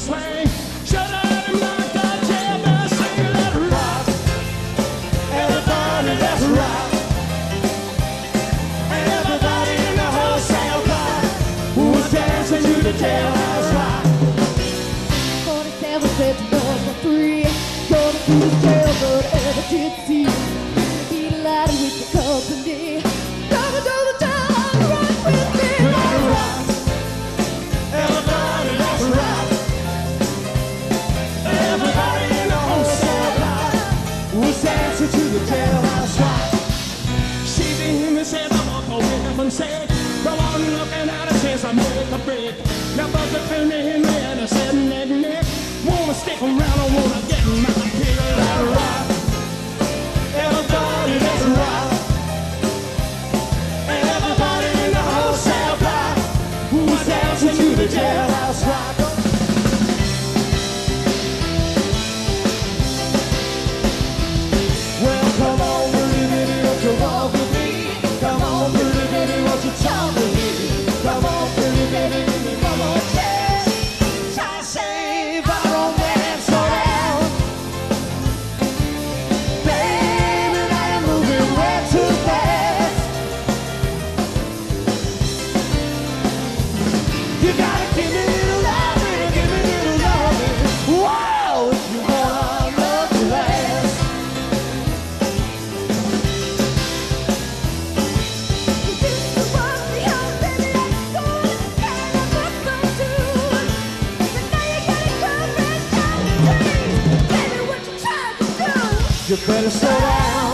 swing. Shut out him like a jailbell, sing let it rock. Everybody, let's rock. Everybody in the wholesale bar who's dancing to the jailhouse rock. 47 said the doors were free. Going through the jail, but ever did see. Be delighted with the company. Coming to the jailhouse rock with me. Let it rock. Everybody, let's rock. Everybody in the wholesale bar who's dancing to the jailhouse rock. She beat me, said, I'm up for heaven's sake. Go on looking at her since I make a break. Now buzz it fill me in there and I said, neck. Wanna stick around, I wanna get my kick. Let it rock. Everybody, let's rock. Everybody in the wholesale bar who's dancing to the jailhouse rock. Well, come on, pretty baby, won't you walk with me? Come on, pretty baby, won't you talk with me? Come on, pretty baby, give me one more chance. Try to save our romance around. Baby, now you're moving way too fast. You gotta give me a little loving, give me a little loving. Whoa, if you want our love to last. You used to walk me home, baby, like school. And I was so soon. But now you got a girlfriend down the street. Baby, what you trying to do? You better slow down.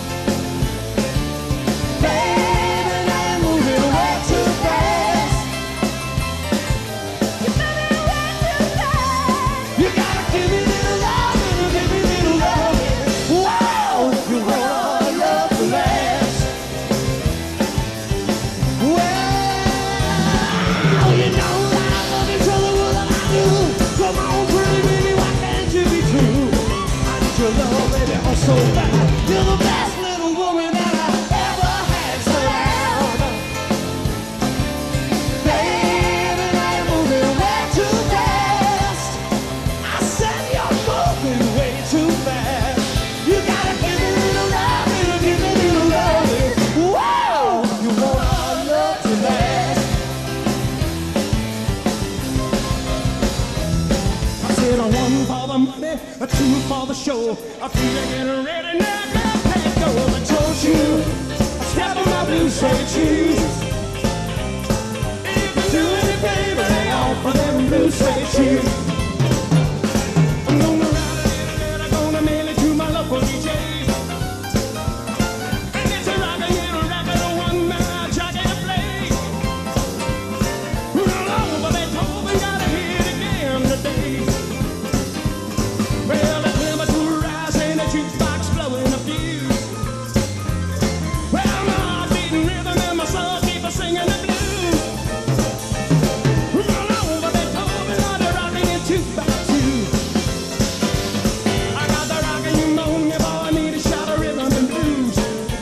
Baby, now you're moving way too fast. You moving way too fast. You gotta give me a little loving, give me a little loving. Wow, if you want our love to last. Well, you know that I love each other more than I do. Come on, pretty baby, why can't you be true? I need your love, baby, oh so bad. You're the best little woman that I ever had around. Baby, now you're moving way too fast. I said you're moving way too fast. You gotta give me a little loving, give me a little loving. Whoa, you want our love to last. I said a one for the money, a two for the show, a three to get ready now. Can't go. I told you, I step on my blue suede shoes. If you do it, baby, lay off for them blue suede shoes. I'm gonna ride a little bit, I'm gonna mail it to my local DJ. And it's a rockin' little record, a one-man jockey to play. Run over Beethoven, gotta hear it again today. Well, the temperature rising, the jukebox blowing a fuse. Well, my heart beating rhythm and my soul keep singing the blues. Run over Beethoven, they're rocking it 2 by 2. I got the rockin' pneumonia, boy, I need a shot of rhythm and blues.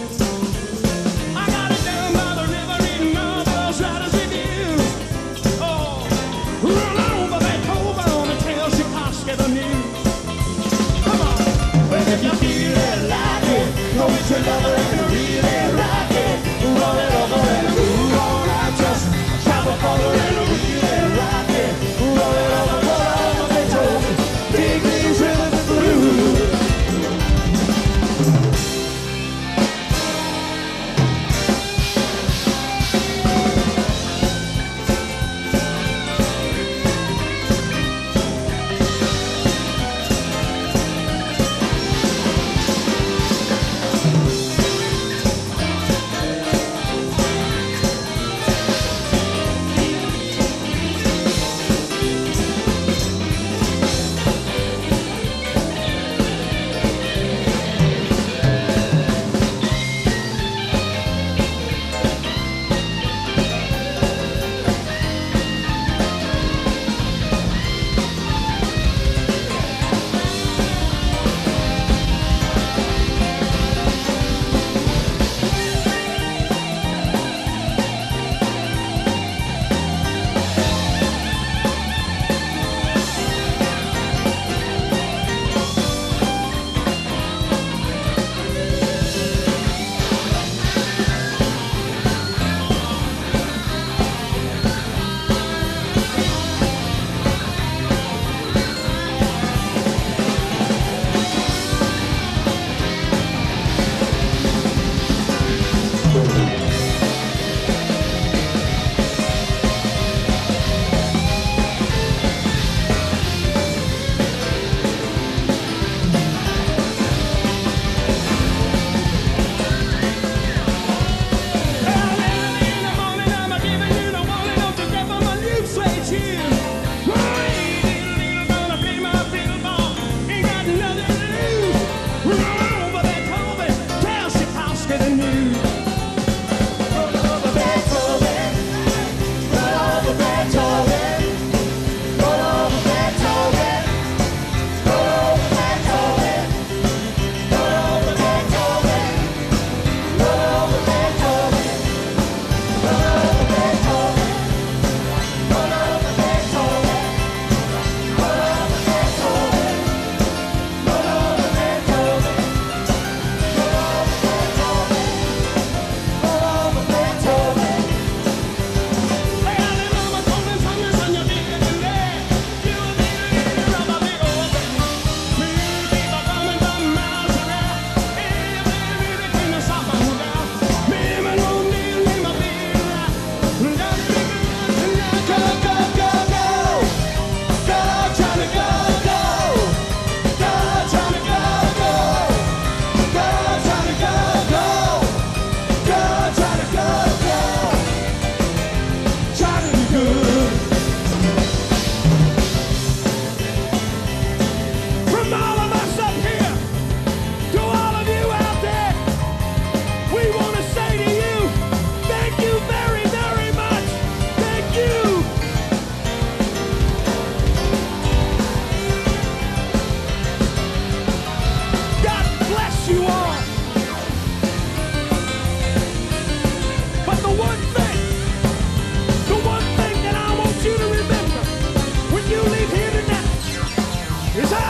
I got it down by the river, reading all those writers' reviews. Oh, run over Beethoven, and tell Tchaikovsky the news. Come on. Well, if you feel it like it, know it's your lover and really rock it. Roll it over and move on. I just travel forward and really rock it. Roll it over Beethoven. Big things rhythm and blues.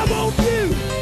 I want you.